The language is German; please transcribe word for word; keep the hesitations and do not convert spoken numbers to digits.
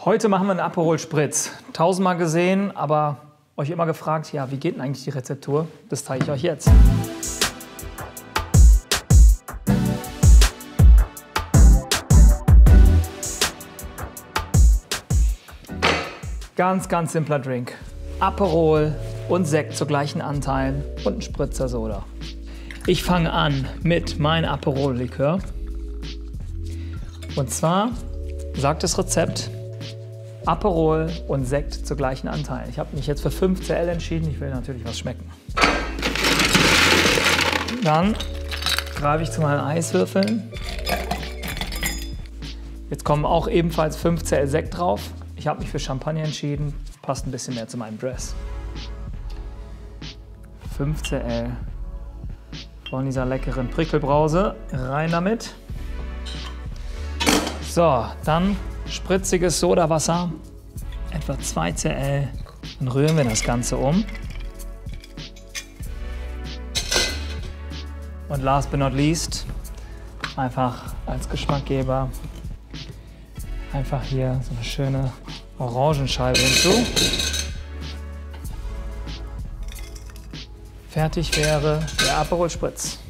Heute machen wir einen Aperol Spritz. Tausendmal gesehen, aber euch immer gefragt, ja, wie geht denn eigentlich die Rezeptur? Das zeige ich euch jetzt. Ganz, ganz simpler Drink. Aperol und Sekt zu gleichen Anteilen und ein Spritzer Soda. Ich fange an mit meinem Aperol-Likör. Und zwar sagt das Rezept Aperol und Sekt zu gleichen Anteilen. Ich habe mich jetzt für fünf Zentiliter entschieden. Ich will natürlich was schmecken. Dann greife ich zu meinen Eiswürfeln. Jetzt kommen auch ebenfalls fünf Zentiliter Sekt drauf. Ich habe mich für Champagner entschieden. Passt ein bisschen mehr zu meinem Dress. fünf Zentiliter von dieser leckeren Prickelbrause. Rein damit. So, dann spritziges Sodawasser, etwa zwei Zentiliter. Dann rühren wir das Ganze um. Und last but not least, einfach als Geschmackgeber, einfach hier so eine schöne Orangenscheibe hinzu. Fertig wäre der Aperol Spritz.